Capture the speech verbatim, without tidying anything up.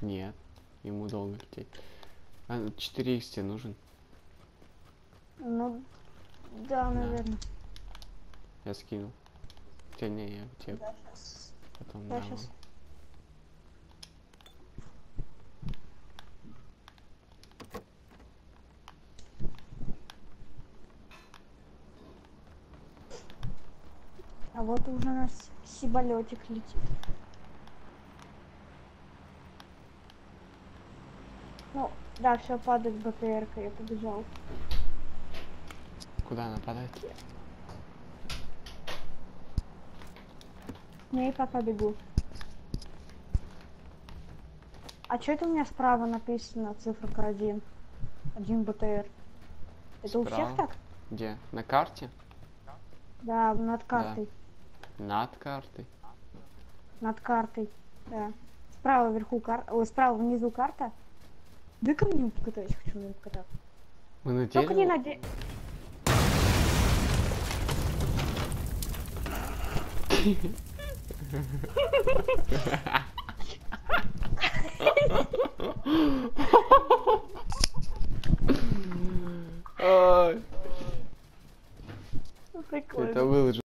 Нет, ему долго лететь. А, четыре икс тебе нужен? Ну, да, наверное. Я скинул. Тебе не, я тебе Да, сейчас. потом Да, дам. сейчас. А вот уже у нас сиболетик летит. Ну, да, все, падает БТР-ка, я побежал. Куда она падает? К ней пока бегу. А что это у меня справа написано, цифра один? Один БТР. Это у всех Справа? так? Где? На карте? Да, над картой. Да. Над картой? Над картой, да. Справа вверху карта, ой, справа внизу карта. Да ко мне покатаюсь, хочу на нем покататься. Мы на Только не дерево? на де... Ай, Прикольно. это выложу.